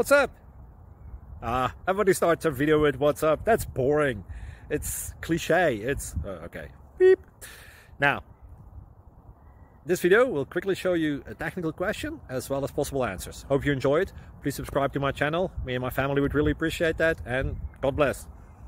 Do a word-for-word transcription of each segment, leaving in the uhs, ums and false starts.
What's up? Ah, everybody starts a video with what's up. That's boring. It's cliche. It's uh, okay. Beep. Now, this video will quickly show you a technical question as well as possible answers. Hope you enjoyed. Please subscribe to my channel. Me and my family would really appreciate that, and God bless.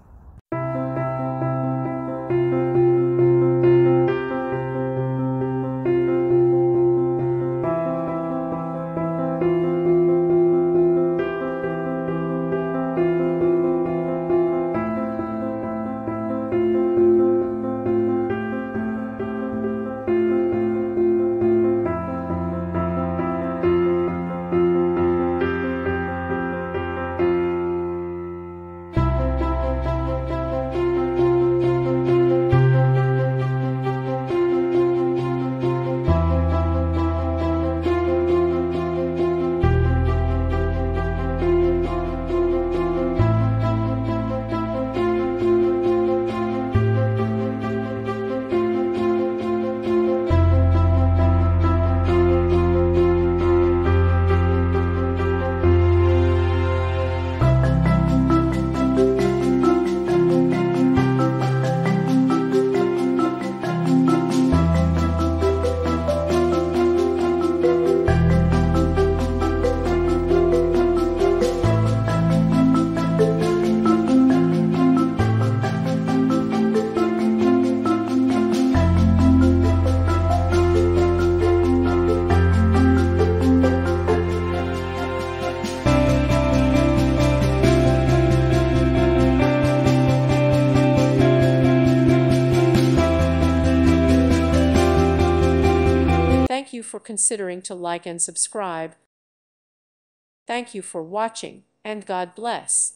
Thank you for considering to like and subscribe. Thank you for watching, and God bless.